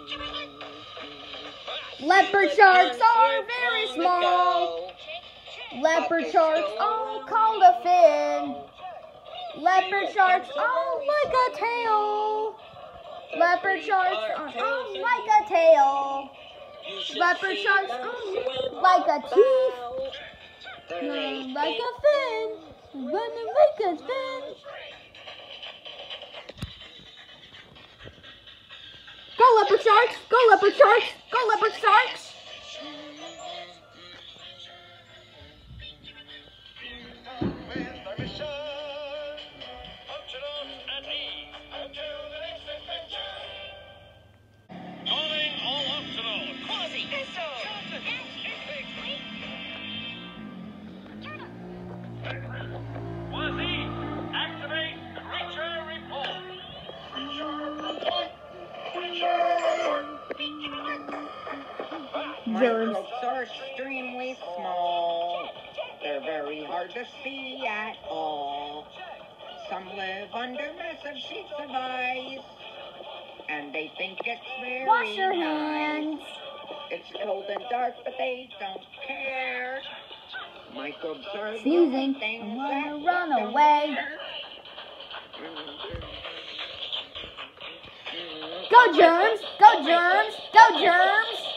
Leopard sharks are very small. Leopard sharks are called a fin. Leopard sharks are like a tail. Leopard sharks are like a tail. Leopard sharks are like a teeth. Like a fin. Like a fin. Go leopard sharks! Go leopard sharks! Go leopard sharks! Microbes are extremely small. They're very hard to see at all. Some live under massive sheets of ice, and they think it's very Wash your nice. hands. It's cold and dark, but they don't care. Microbes are the Sneezing. only things I'm that gonna run away. Go germs! Go germs! Go germs!